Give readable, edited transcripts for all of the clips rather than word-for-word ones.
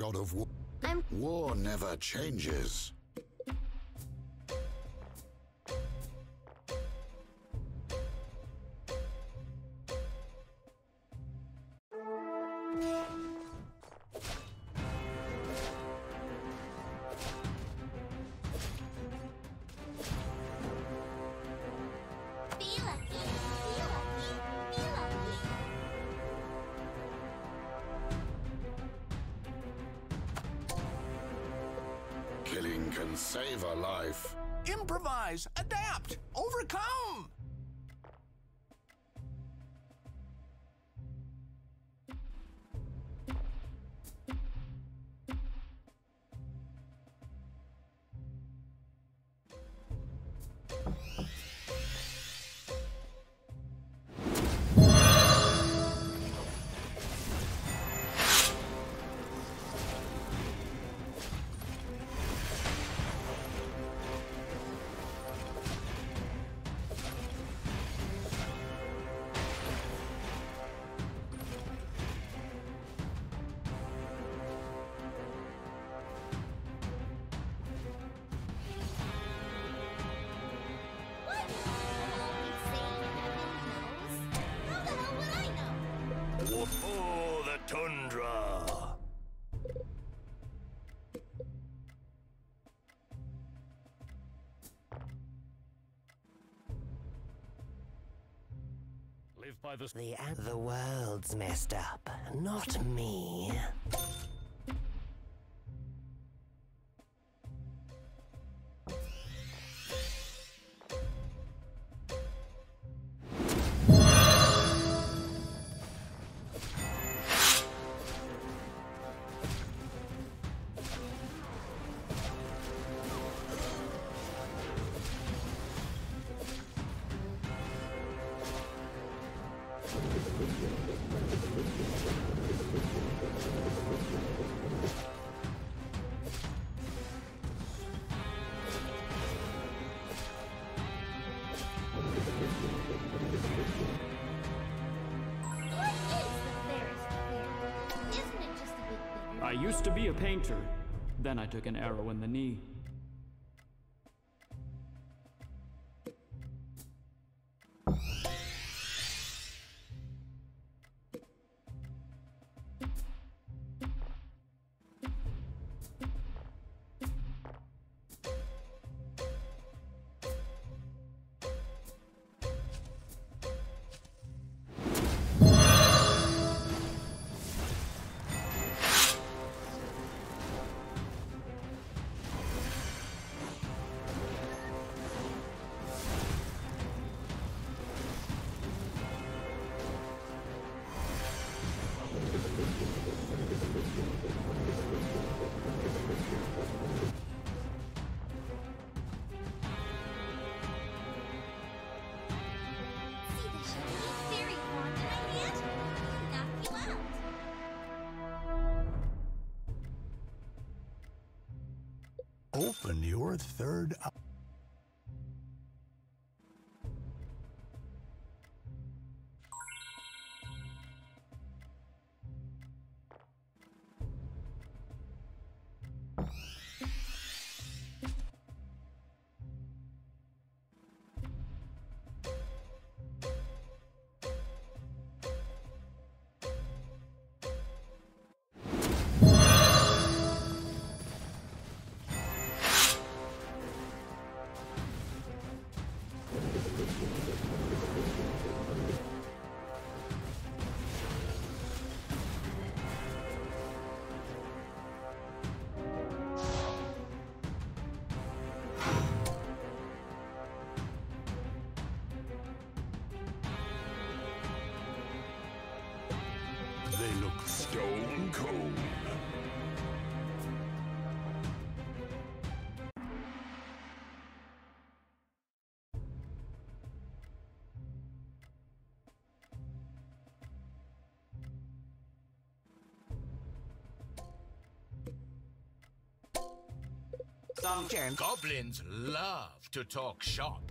God of war. I'm... War never changes. Killing can save a life. Improvise, adapt, overcome! Oh, the tundra! Live by the... The world's messed up, not me. I used to be a painter. Then I took an arrow in the knee. Open your third eye. They look stone cold. Some germ. Goblins love to talk shop.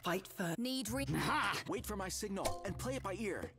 Fight for. Need re. Ha! Wait for my signal and play it by ear.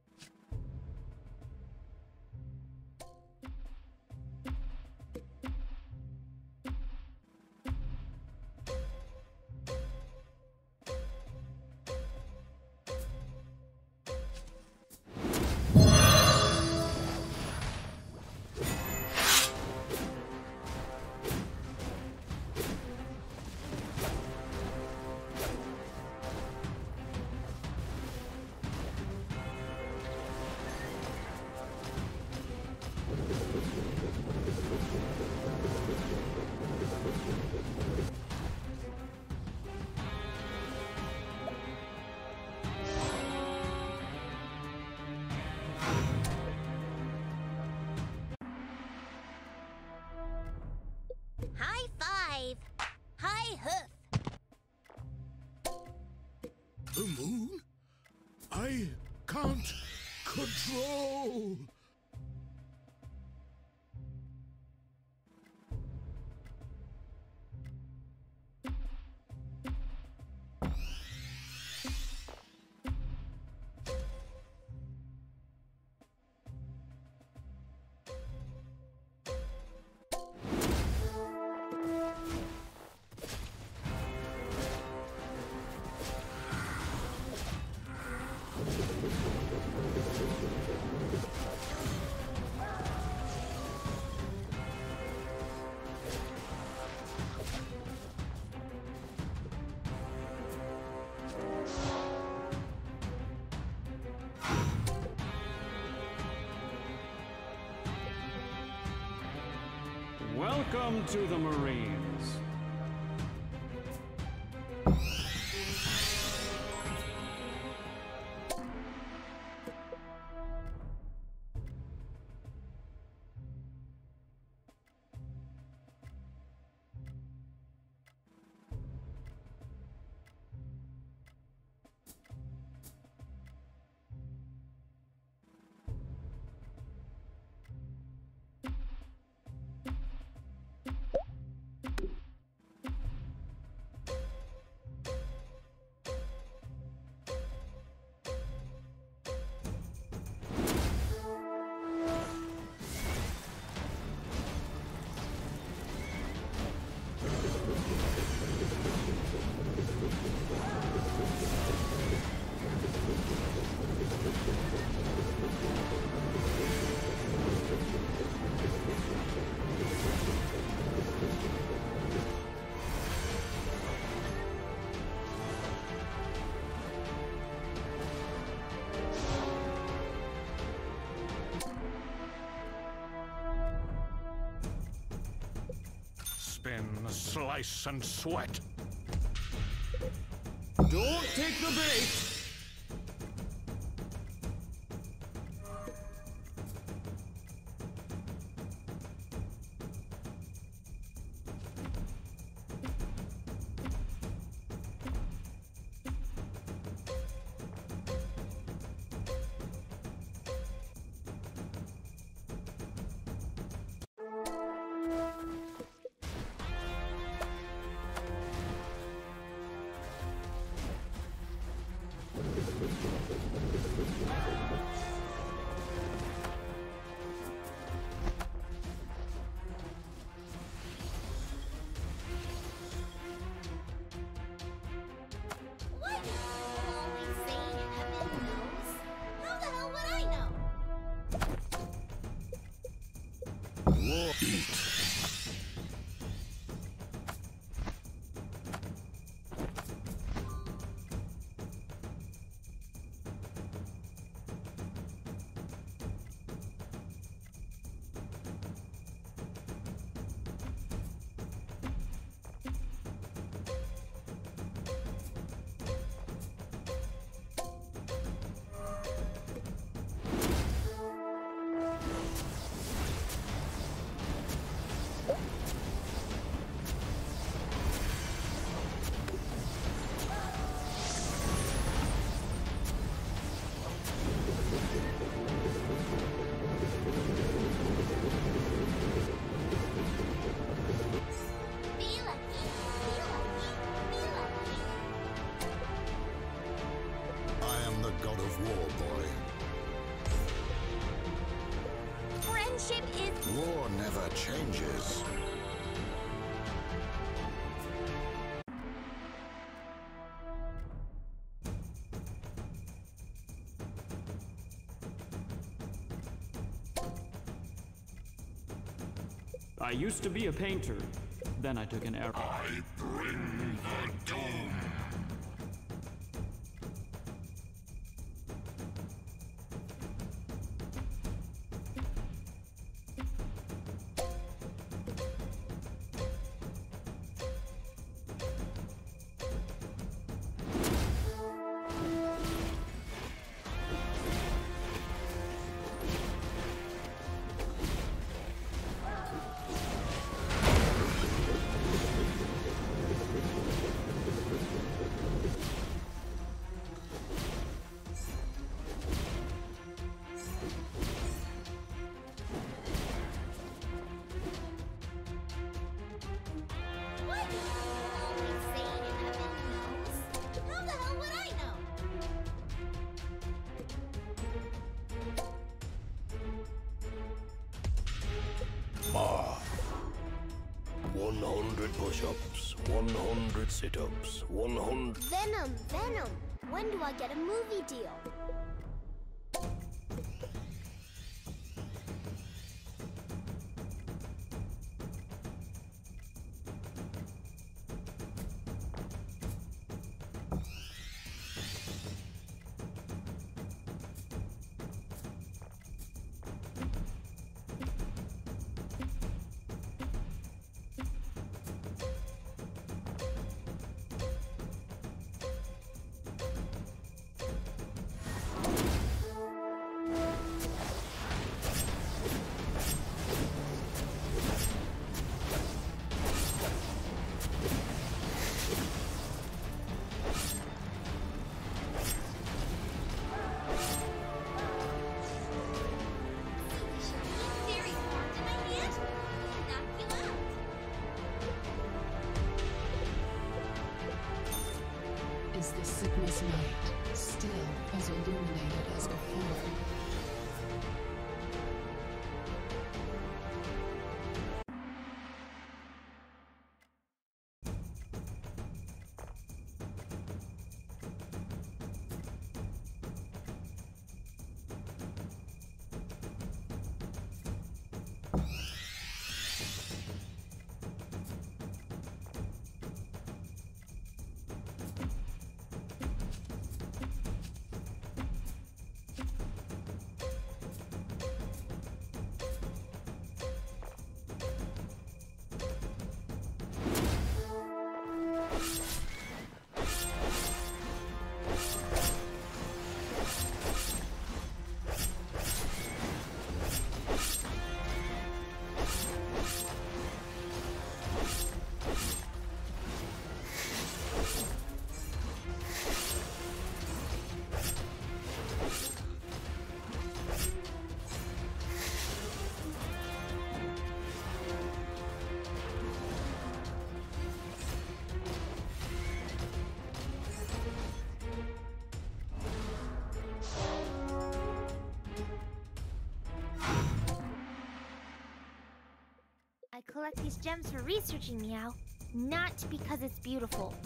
High five. High hoof. The moon? I can't control. Welcome to the Marines. Spin, slice, and sweat. Don't take the bait! Why do people always say heaven knows? How the hell would I know? Eat. shape is... War never changes. I used to be a painter, then I took an arrow. I bring the doom. What? Always say heaven knows. How the hell would I know? Ma. 100 push-ups, 100 sit-ups, 100... Venom. When do I get a movie deal? Is the sickness night still as illuminated as before? I collect these gems for researching, Meow, not because it's beautiful.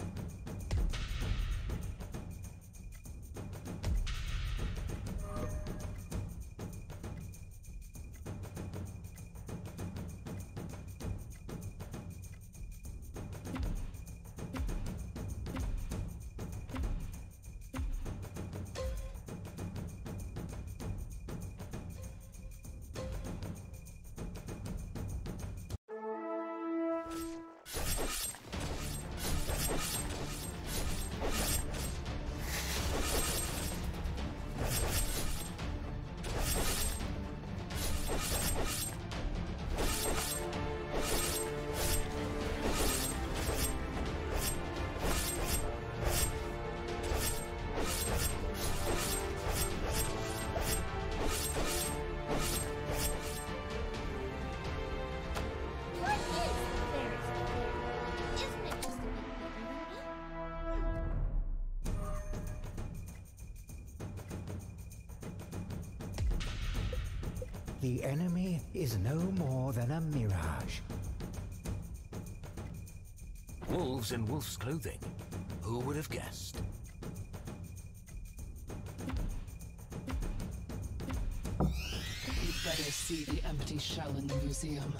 The enemy is no more than a mirage. Wolves in wolf's clothing. Who would have guessed? You'd better see the empty shell in the museum.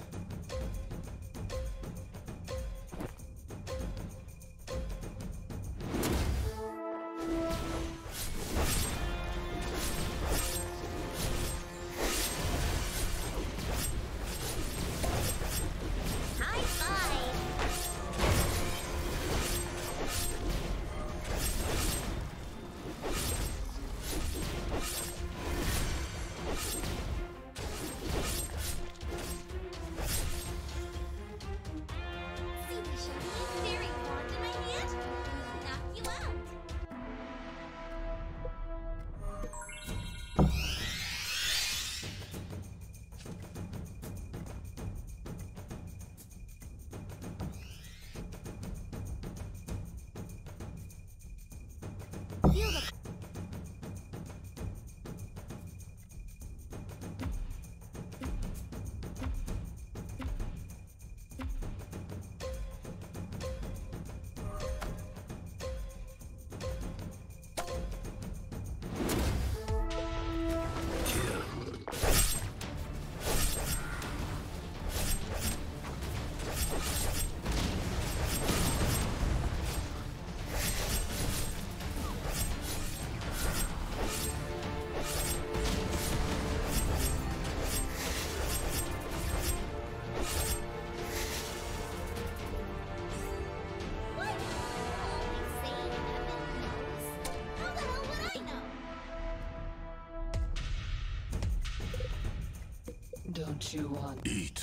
Don't you want... Eat.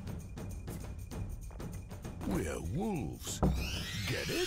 We're wolves. Get it?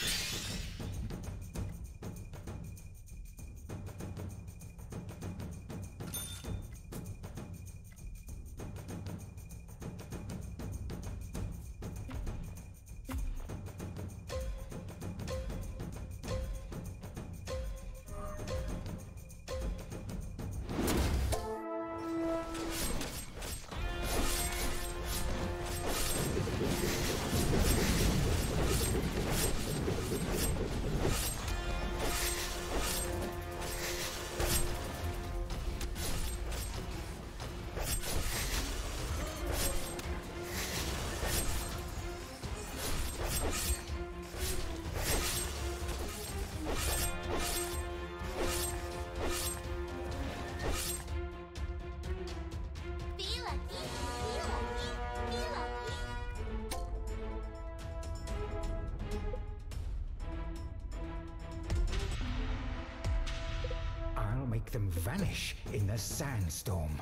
I'll make them vanish in the sandstorm.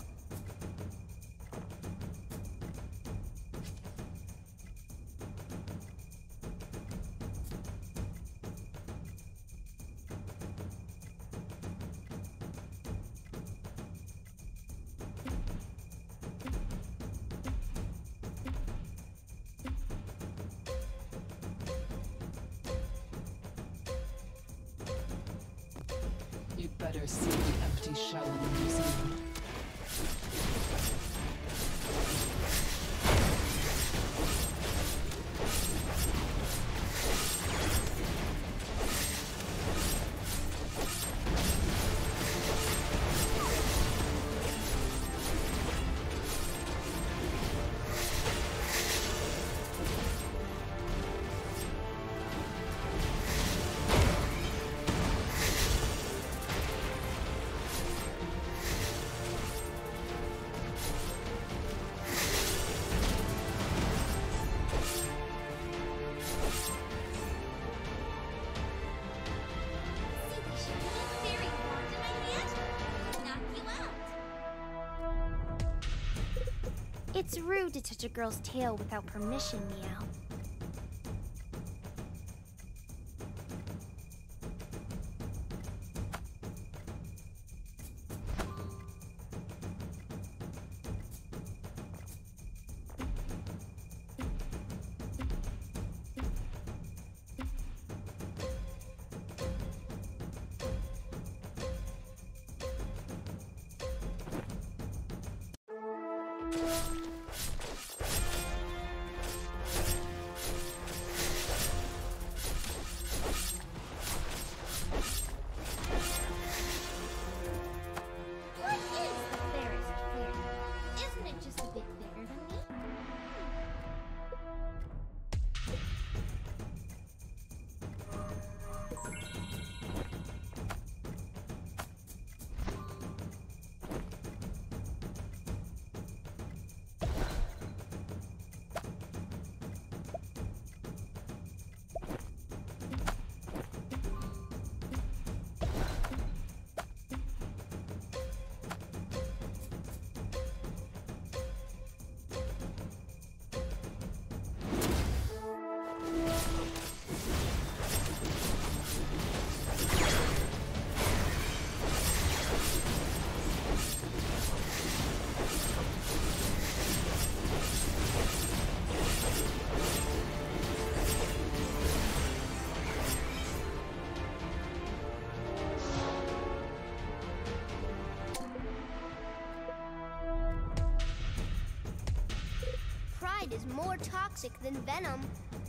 You'd better see the empty shell in the museum. It's rude to touch a girl's tail without permission, Meow. What is the fairest clear? Isn't it just a bit bigger than me? Pride is more toxic than venom.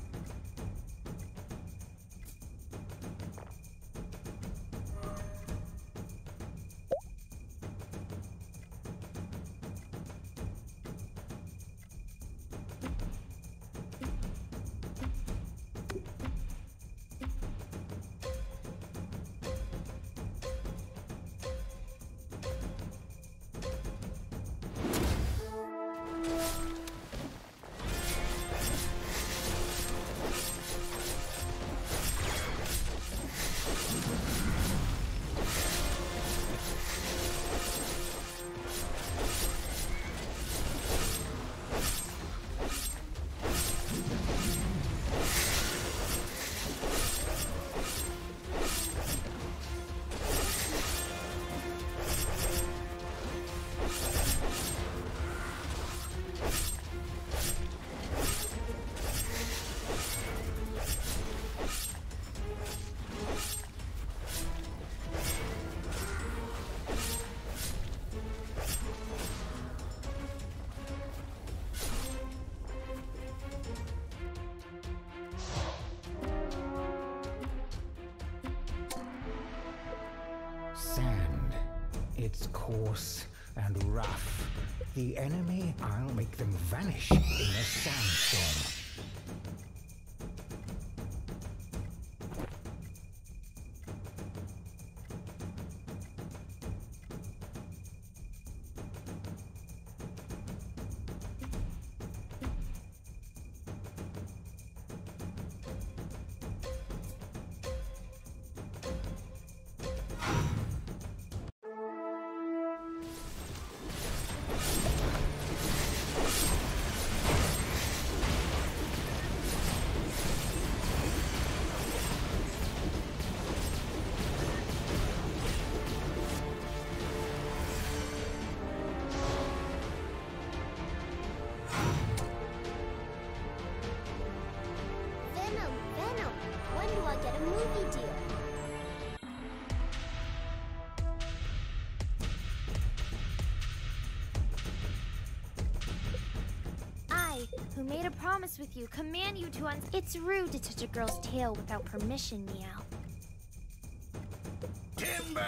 Sand. It's coarse and rough. The enemy, I'll make them vanish in a sandstorm. Venom, when do I get a movie deal? I, who made a promise with you, command you to It's rude to touch a girl's tail without permission, Meow. Timber!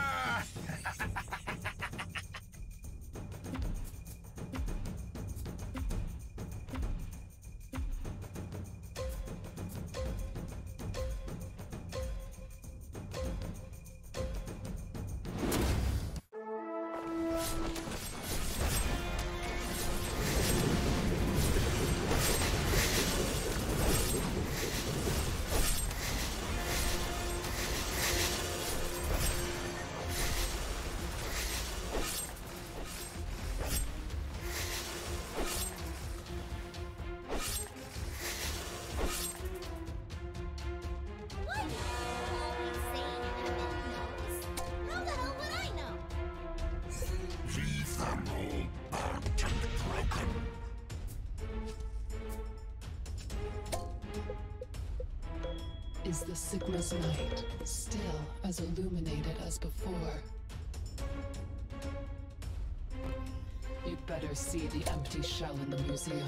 Is the Sigma's light still as illuminated as before? You Better see the empty shell in the museum.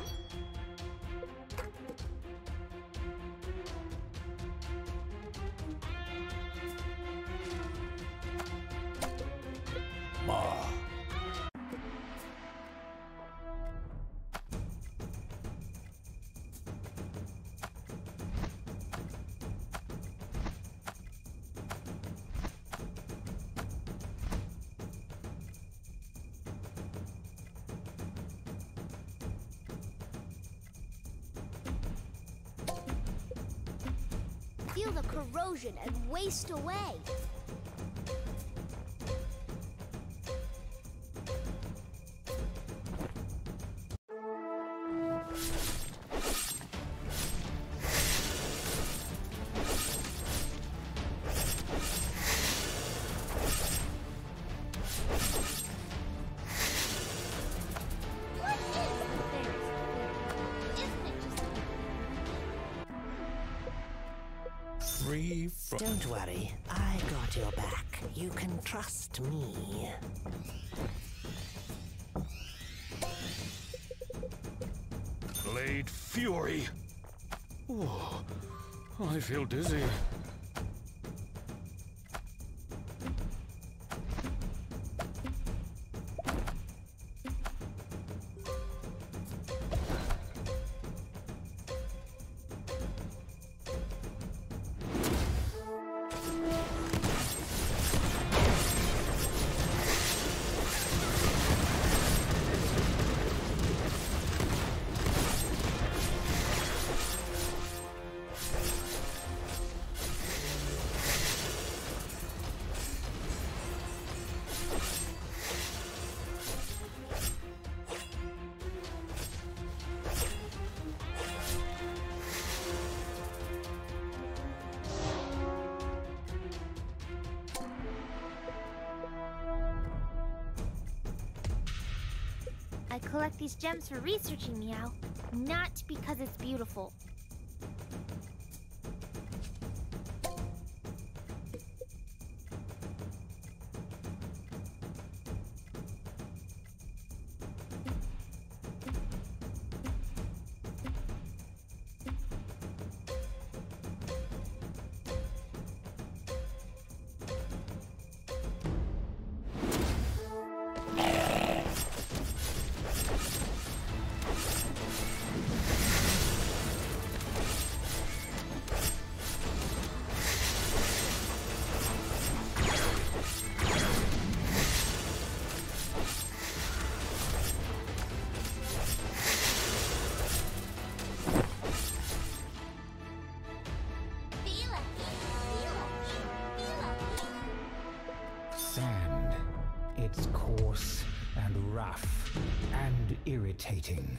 Feel the corrosion and waste away. Don't worry, I got your back. You can trust me. Blade Fury! Oh, I feel dizzy. I collect these gems for researching, Meow, not because it's beautiful. Sand. It's coarse and rough and irritating.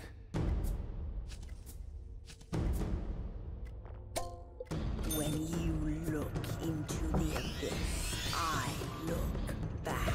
When you look into the abyss, I look back.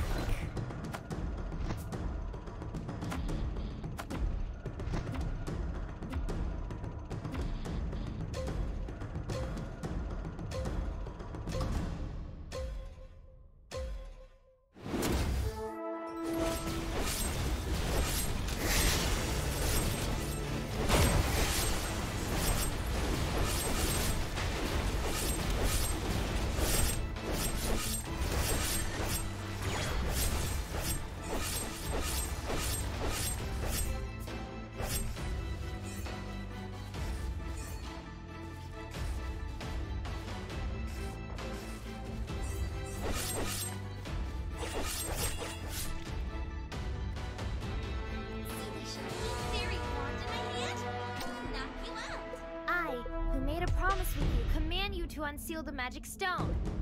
I, who made a promise with you, command you to unseal the magic stone.